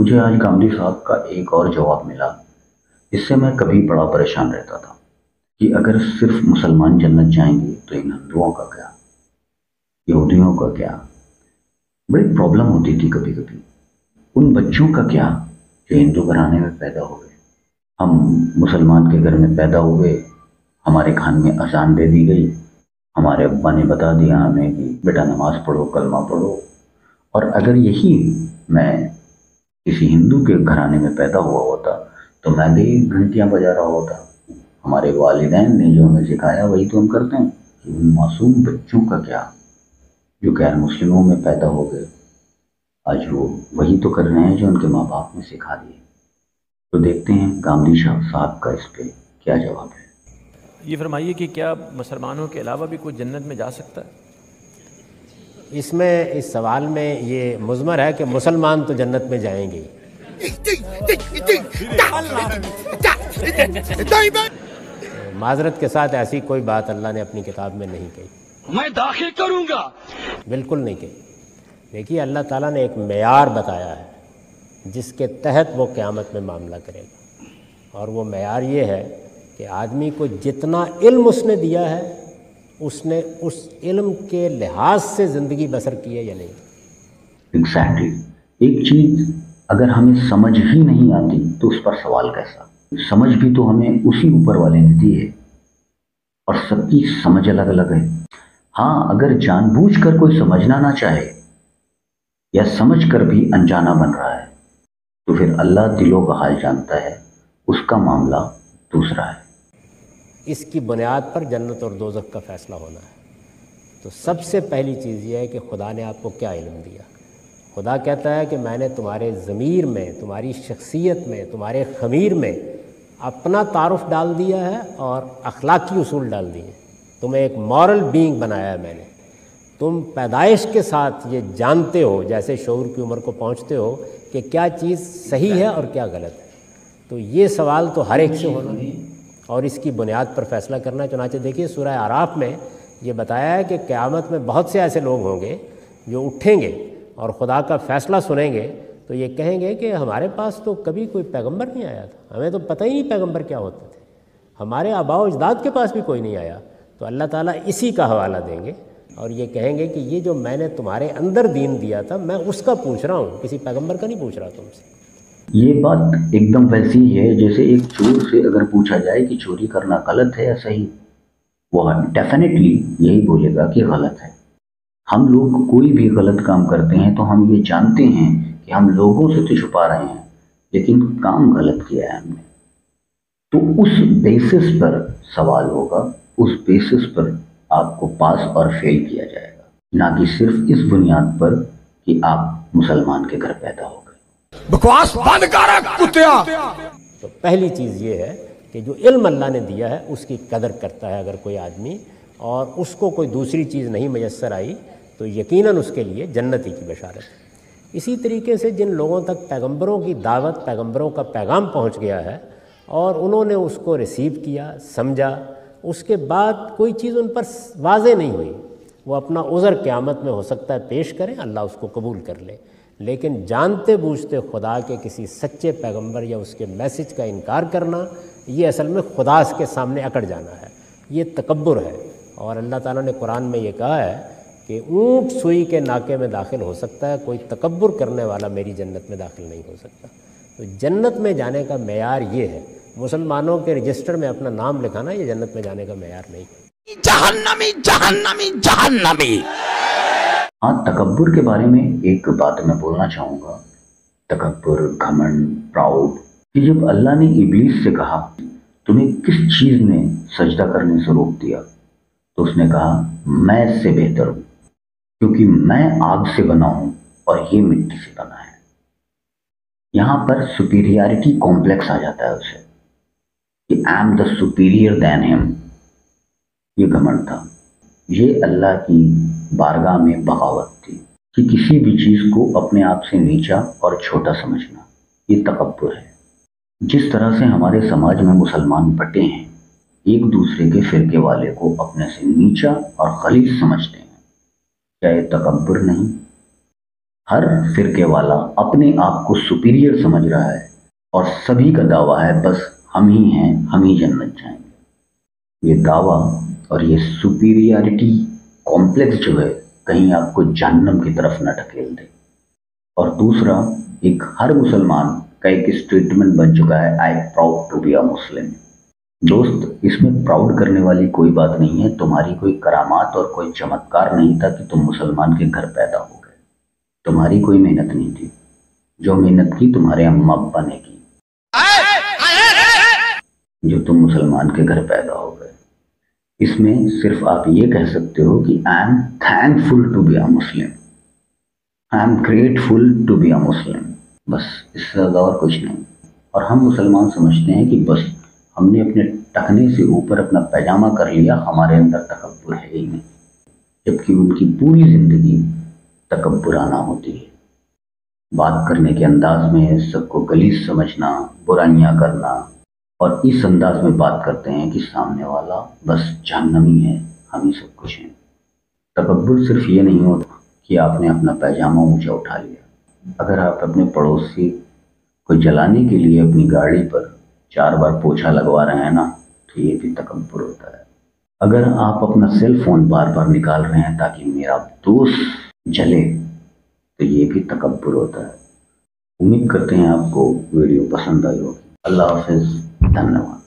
मुझे आज गांधी साहब का एक और जवाब मिला। इससे मैं कभी बड़ा परेशान रहता था कि अगर सिर्फ मुसलमान जन्नत जाएंगे तो इन हिंदुओं का क्या, यहूदियों का क्या। बड़ी प्रॉब्लम होती थी कभी कभी। उन बच्चों का क्या जो हिंदू घराने में पैदा हुए। हम मुसलमान के घर में पैदा हुए, हमारे खान में अजान दे दी गई, हमारे अब्बा ने बता दिया हमें कि बेटा नमाज पढ़ो, कलमा पढ़ो। और अगर यही मैं किसी हिंदू के घराने में पैदा हुआ होता तो मैं भी घंटियां बजा रहा होता। हमारे वालिदैन ने जो हमें सिखाया वही तो हम करते हैं। कि उन मासूम बच्चों का क्या जो गैर मुस्लिमों में पैदा हो गए, आज वो वही तो कर रहे हैं जो उनके माँ बाप ने सिखा दिए। तो देखते हैं गांधी साहब का इस पे क्या जवाब है। ये फरमाइए कि क्या मुसलमानों के अलावा भी कोई जन्नत में जा सकता है? इसमें इस सवाल में ये मुज़मर है कि मुसलमान तो जन्नत में जाएंगे ही। माजरत के साथ ऐसी कोई बात अल्लाह ने अपनी किताब में नहीं कही। मैं दाखिल करूंगा, बिल्कुल नहीं कही। देखिए, अल्लाह ताला ने एक मेयार बताया है जिसके तहत वो क़यामत में मामला करेगा, और वो मेयार ये है कि आदमी को जितना इल्म उसने दिया है उसने उस इल्म के लिहाज से ज़िंदगी बसर की है या नहीं। एग्जैक्टली। एक चीज़ अगर हमें समझ ही नहीं आती तो उस पर सवाल कैसा। समझ भी तो हमें उसी ऊपर वाले ने दी है, और सबकी समझ अलग अलग है। हाँ, अगर जानबूझकर कोई समझना ना चाहे या समझकर भी अनजाना बन रहा है तो फिर अल्लाह दिलों का हाल जानता है, उसका मामला दूसरा है। इसकी बुनियाद पर जन्नत और दोज़ख का फ़ैसला होना है। तो सबसे पहली चीज़ ये है कि खुदा ने आपको क्या इल्म दिया। खुदा कहता है कि मैंने तुम्हारे ज़मीर में, तुम्हारी शख्सियत में, तुम्हारे ख़मीर में अपना तारुफ डाल दिया है और अखलाकी उसूल डाल दिए। तुम्हें एक मॉरल बीइंग बनाया है मैंने। तुम पैदाइश के साथ ये जानते हो, जैसे शऊर की उम्र को पहुँचते हो, कि क्या चीज़ सही है और क्या गलत है। तो ये सवाल तो हर एक से होना है और इसकी बुनियाद पर फ़ैसला करना। चुनांचे देखिए, सूरह आराफ में ये बताया है कि क़यामत में बहुत से ऐसे लोग होंगे जो उठेंगे और खुदा का फ़ैसला सुनेंगे तो ये कहेंगे कि हमारे पास तो कभी कोई पैगंबर नहीं आया था, हमें तो पता ही नहीं पैगंबर क्या होते थे, हमारे आबाओ अजदाद के पास भी कोई नहीं आया। तो अल्लाह ताला इसी का हवाला देंगे और ये कहेंगे कि ये जो मैंने तुम्हारे अंदर दीन दिया था मैं उसका पूछ रहा हूँ, किसी पैगंबर का नहीं पूछ रहा तुमसे। ये बात एकदम वैसी ही है जैसे एक चोर से अगर पूछा जाए कि चोरी करना गलत है या सही, वो डेफिनेटली यही बोलेगा कि गलत है। हम लोग कोई भी गलत काम करते हैं तो हम ये जानते हैं कि हम लोगों से तो छुपा रहे हैं, लेकिन काम गलत किया है हमने। तो उस बेसिस पर सवाल होगा, उस बेसिस पर आपको पास और फेल किया जाएगा, ना कि सिर्फ इस बुनियाद पर कि आप मुसलमान के घर पैदा हो गए। बकवास बंद कर कुत्तिया। तो पहली चीज़ ये है कि जो इल्म अल्लाह ने दिया है उसकी कदर करता है अगर कोई आदमी, और उसको कोई दूसरी चीज़ नहीं मैसर आई तो यकीनन उसके लिए जन्नती की बशारत है। इसी तरीके से जिन लोगों तक पैगंबरों की दावत, पैगंबरों का पैगाम पहुंच गया है और उन्होंने उसको रिसीव किया, समझा, उसके बाद कोई चीज़ उन पर वाज़े नहीं हुई, वो अपना उज़र क़यामत में हो सकता है पेश करें, अल्लाह उसको कबूल कर ले। लेकिन जानते बूझते खुदा के किसी सच्चे पैगंबर या उसके मैसेज का इनकार करना, ये असल में खुदा के सामने अकड़ जाना है, ये तकब्बुर है। और अल्लाह ताला ने कुरान में ये कहा है कि ऊँट सुई के नाके में दाखिल हो सकता है, कोई तकब्बुर करने वाला मेरी जन्नत में दाखिल नहीं हो सकता। तो जन्नत में जाने का मेयार ये है, मुसलमानों के रजिस्टर में अपना नाम लिखाना ये जन्नत में जाने का मेयार नहीं है। जहन्नमी जहन्नमी जहन्नमी। हाँ, तकब्बुर के बारे में एक बात मैं बोलना चाहूँगा। तकब्बुर, घमंड, प्राउड, कि जब अल्लाह ने इब्लीस से कहा तुम्हें किस चीज़ ने सजदा करने से रोक दिया, तो उसने कहा मैं इससे बेहतर हूँ क्योंकि मैं आग से बना हूँ और ये मिट्टी से बना है। यहाँ पर सुपीरियरिटी कॉम्प्लेक्स आ जाता है उसे कि I am the superior than him. ये घमंड था, ये अल्लाह की बारगाह में बगावत थी कि किसी भी चीज़ को अपने आप से नीचा और छोटा समझना, ये तकब्बुर है। जिस तरह से हमारे समाज में मुसलमान बटे हैं, एक दूसरे के फिरके वाले को अपने से नीचा और खलीस समझते हैं, क्या ये तकब्बुर नहीं? हर फिरके वाला अपने आप को सुपीरियर समझ रहा है और सभी का दावा है बस हम ही हैं, हम ही जन्नत जाएंगे। ये दावा और ये सुपीरियरिटी कॉम्प्लेक्स जो है कहीं आपको जहन्नम की तरफ न ढकेल दे। और दूसरा, एक हर मुसलमान का एक स्टेटमेंट बन चुका है, I proud to be a Muslim. दोस्त, इसमें प्राउड करने वाली कोई बात नहीं है। तुम्हारी कोई करामात और कोई चमत्कार नहीं था कि तुम मुसलमान के घर पैदा हो गए। तुम्हारी कोई मेहनत नहीं थी। जो मेहनत की तुम्हारे अम्मा अब्बा ने की, जो तुम मुसलमान के घर पैदा हो गए। इसमें सिर्फ आप ये कह सकते हो कि I am thankful to be a Muslim, I am grateful to be a Muslim, बस इससे ज़्यादा और कुछ नहीं। और हम मुसलमान समझते हैं कि बस हमने अपने टखने से ऊपर अपना पैजामा कर लिया, हमारे अंदर तकब्बुर है ही नहीं, जबकि उनकी पूरी ज़िंदगी तकब्बुराना होती है। बात करने के अंदाज में सबको गलीज समझना, बुराइयां करना, और इस अंदाज में बात करते हैं कि सामने वाला बस जहन्नमी है, हम ही सब कुछ हैं। तकब्बुर सिर्फ ये नहीं होता कि आपने अपना पैजामा ऊंचा उठा लिया। अगर आप अपने पड़ोसी को जलाने के लिए अपनी गाड़ी पर 4 बार पोछा लगवा रहे हैं ना, तो ये भी तकब्बुर होता है। अगर आप अपना सेल फोन बार बार निकाल रहे हैं ताकि मेरा दोस्त जले, तो ये भी तकब्बुर होता है। उम्मीद करते हैं आपको वीडियो पसंद आई होगी। अल्लाह हाफिज़, धन्यवाद।